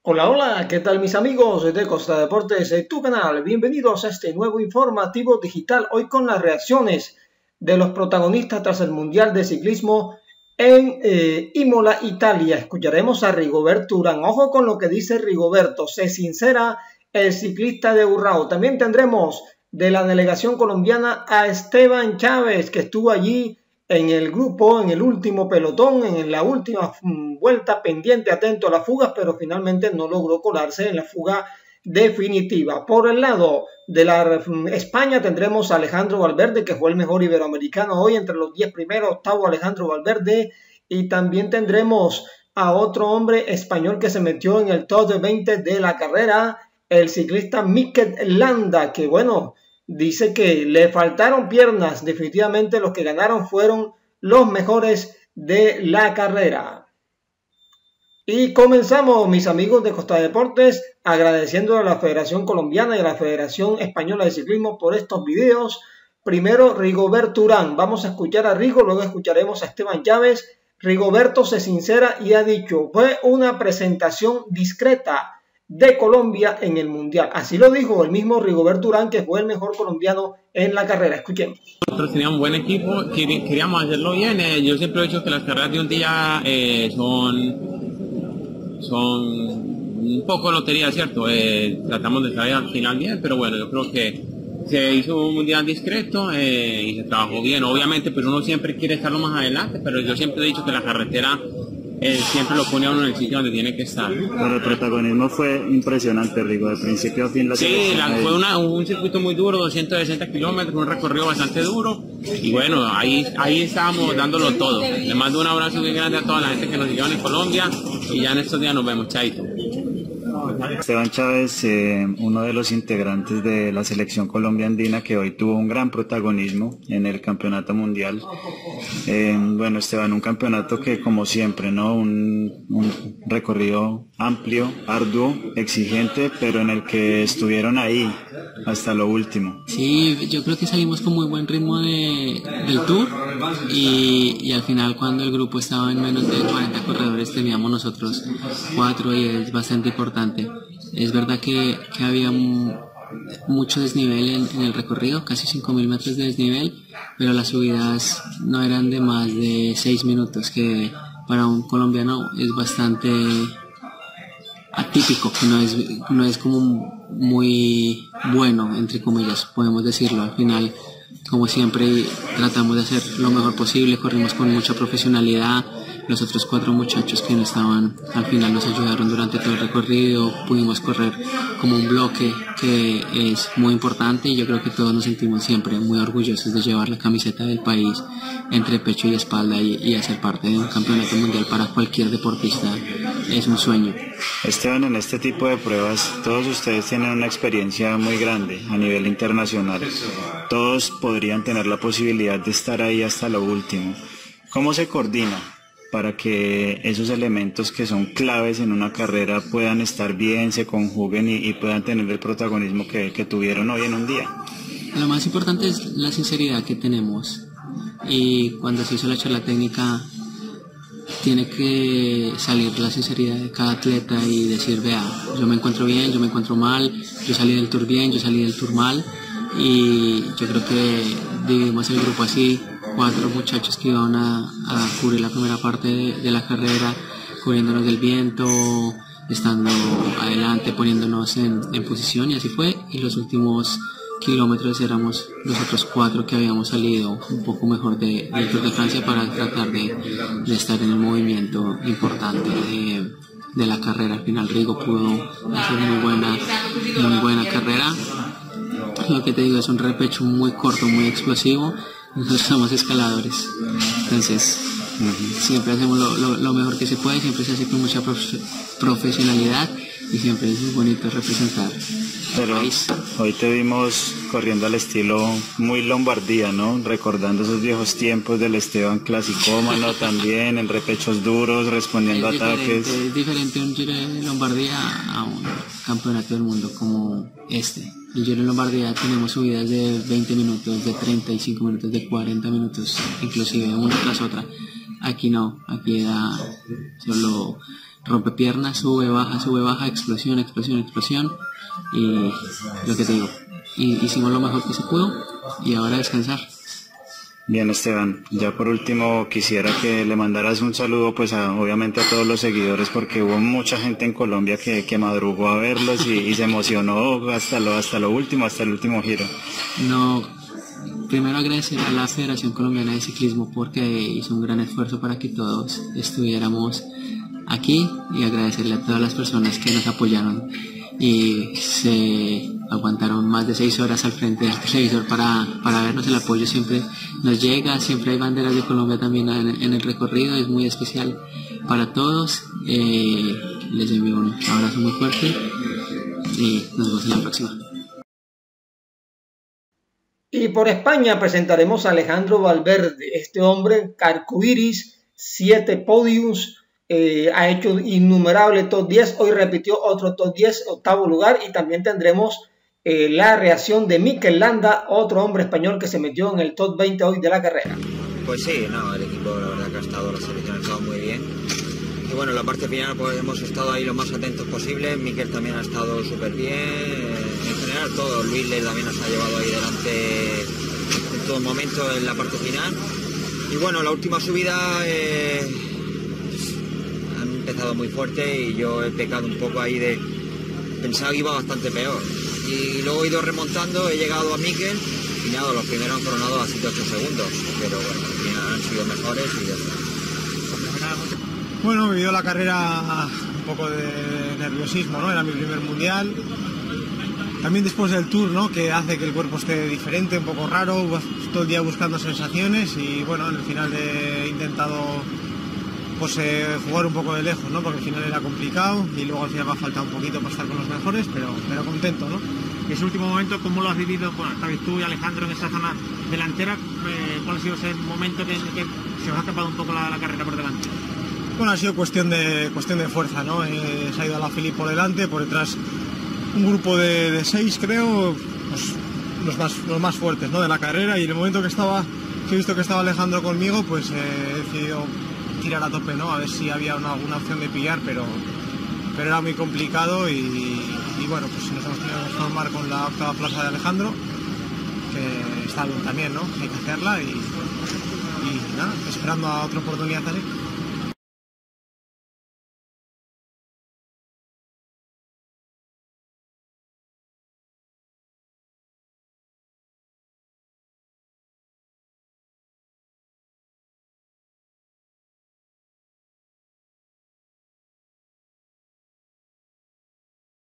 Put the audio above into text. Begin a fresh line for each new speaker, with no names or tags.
Hola, hola, ¿qué tal mis amigos de Costa Deportes, tu canal? Bienvenidos a este nuevo informativo digital, hoy con las reacciones de los protagonistas tras el Mundial de Ciclismo en Imola, Italia. Escucharemos a Rigoberto Urán. Ojo con lo que dice Rigoberto, se sincera el ciclista de Urrao. También tendremos de la delegación colombiana a Esteban Chávez, que estuvo allí en el grupo, en el último pelotón, en la última vuelta, pendiente, atento a las fugas, pero finalmente no logró colarse en la fuga definitiva. Por el lado de la España tendremos a Alejandro Valverde, que fue el mejor iberoamericano hoy, entre los 10 primeros, octavo Alejandro Valverde, y también tendremos a otro hombre español que se metió en el top de 20 de la carrera, el ciclista Mikel Landa, que bueno, dice que le faltaron piernas. Definitivamente los que ganaron fueron los mejores de la carrera. Y comenzamos, mis amigos de Costa Deportes, agradeciendo a la Federación Colombiana y a la Federación Española de Ciclismo por estos videos. Primero, Rigoberto Urán. Vamos a escuchar a Rigo, luego escucharemos a Esteban Chávez. Rigoberto se sincera y ha dicho, fue una presentación discreta de Colombia en el Mundial. Así lo dijo el mismo Rigoberto Urán, que fue el mejor colombiano en la carrera. Escuchemos.
Nosotros teníamos un buen equipo, queríamos hacerlo bien. Yo siempre he dicho que las carreras de un día son un poco lotería, ¿cierto? Tratamos de salir al final bien, pero bueno, yo creo que se hizo un mundial discreto y se trabajó bien. Obviamente, pues uno siempre quiere estar lo más adelante, pero yo siempre he dicho que la carretera siempre lo pone a uno en el sitio donde tiene que estar.
Pero el protagonismo fue impresionante, Rigo, de principio a fin.
Sí, fue un circuito muy duro, 260 kilómetros, un recorrido bastante duro. Y bueno, ahí estábamos dándolo todo. Le mando un abrazo muy grande a toda la gente que nos siguió en Colombia y ya en estos días nos vemos, chaito.
Esteban Chávez, uno de los integrantes de la selección Colombia Andina, que hoy tuvo un gran protagonismo en el campeonato mundial. Bueno, Esteban, un campeonato que, como siempre, ¿no? Un recorrido amplio, arduo, exigente, pero en el que estuvieron ahí hasta lo último.
Sí, yo creo que salimos con muy buen ritmo del Tour y al final, cuando el grupo estaba en menos de 40 corredores, teníamos nosotros 4 y es bastante importante. Es verdad que había mucho desnivel en el recorrido, casi 5.000 metros de desnivel, pero las subidas no eran de más de 6 minutos, que para un colombiano es bastante atípico, que no es como muy bueno, entre comillas, podemos decirlo. Al final, como siempre, tratamos de hacer lo mejor posible, corrimos con mucha profesionalidad. Los otros 4 muchachos que no estaban al final nos ayudaron durante todo el recorrido, pudimos correr como un bloque, que es muy importante, y yo creo que todos nos sentimos siempre muy orgullosos de llevar la camiseta del país entre pecho y espalda, y hacer parte de un campeonato mundial para cualquier deportista es un sueño.
Esteban, en este tipo de pruebas todos ustedes tienen una experiencia muy grande a nivel internacional, todos podrían tener la posibilidad de estar ahí hasta lo último. ¿Cómo se coordina para que esos elementos que son claves en una carrera puedan estar bien, se conjuguen y puedan tener el protagonismo que tuvieron hoy en un día?
Lo más importante es la sinceridad que tenemos, y cuando se hizo la charla técnica tiene que salir la sinceridad de cada atleta y decir, vea, yo me encuentro bien, yo me encuentro mal, yo salí del Tour bien, yo salí del Tour mal, y yo creo que dividimos el grupo así: 4 muchachos que iban a cubrir la primera parte de la carrera, cubriéndonos del viento, estando adelante, poniéndonos en posición, y así fue. Y los últimos kilómetros éramos los otros 4 que habíamos salido un poco mejor del Tour de Francia, para tratar de estar en el movimiento importante de la carrera. Al final Rigo pudo hacer muy buena carrera. Lo que te digo, es un repecho muy corto, muy explosivo. Nosotros somos escaladores, entonces siempre hacemos lo mejor que se puede, siempre se hace con mucha profesionalidad, y siempre es muy bonito representar.
Pero hoy te vimos corriendo al estilo muy Lombardía, ¿no? Recordando esos viejos tiempos del Esteban clasicómano también, en repechos duros, respondiendo a ataques.
Es diferente un Giro de Lombardía a un campeonato del mundo como este. El Giro de Lombardía tenemos subidas de 20 minutos, de 35 minutos, de 40 minutos, inclusive una tras otra. Aquí no, aquí era solo rompe piernas, sube, baja, explosión, explosión, explosión, y lo que te digo, y hicimos lo mejor que se pudo y ahora descansar.
Bien, Esteban, ya por último quisiera que le mandaras un saludo pues obviamente a todos los seguidores, porque hubo mucha gente en Colombia que madrugó a verlos y se emocionó hasta lo último, hasta el último giro.
No, primero agradecer a la Federación Colombiana de Ciclismo porque hizo un gran esfuerzo para que todos estuviéramos aquí, y agradecerle a todas las personas que nos apoyaron y se aguantaron más de 6 horas al frente del televisor para vernos. El apoyo siempre nos llega, siempre hay banderas de Colombia también en el recorrido, es muy especial para todos. Les envío un abrazo muy fuerte y nos vemos en la próxima.
Y por España presentaremos a Alejandro Valverde, este hombre arcoiris, 7 podiums, ha hecho innumerables top 10, hoy repitió otro top 10, octavo lugar, y también tendremos la reacción de Mikel Landa, otro hombre español que se metió en el top 20 hoy de la carrera.
Pues sí, no, el equipo la verdad que ha estado, la selección ha estado muy bien. Y bueno, en la parte final pues hemos estado ahí lo más atentos posible, Mikel también ha estado súper bien, en general todo, Luis Le también nos ha llevado ahí delante en todo momento en la parte final. Y bueno, la última subida han empezado muy fuerte y yo he pecado un poco ahí de pensar que iba bastante peor. Y luego he ido remontando, he llegado a Mikel y nada, los primeros han coronado a 7-8 segundos, pero bueno, al final han sido mejores y ya está.
Bueno, he vivido la carrera un poco de nerviosismo, ¿no? Era mi primer mundial. También después del Tour, ¿no? Que hace que el cuerpo esté diferente, un poco raro, todo el día buscando sensaciones, y bueno, en el final he intentado pues jugar un poco de lejos, ¿no? Porque al final era complicado y luego al final me ha faltado un poquito para estar con los mejores, pero contento, ¿no?
Y ese último momento, ¿cómo lo has vivido? Bueno, estabais tú y Alejandro en esa zona delantera, ¿cuál ha sido ese momento que se os ha escapado un poco la carrera por delante?
Bueno, ha sido cuestión de fuerza, ¿no? Se ha ido a la Philippe por delante, por detrás un grupo de 6, creo, pues, los más fuertes, ¿no? De la carrera, y en el momento que he visto que estaba Alejandro conmigo, pues he decidido tirar a tope, ¿no? A ver si había alguna opción de pillar, pero era muy complicado y bueno, pues nos hemos tenido que conformar con la octava plaza de Alejandro, que está bien también, ¿no? Hay que hacerla y nada, esperando a otra oportunidad así.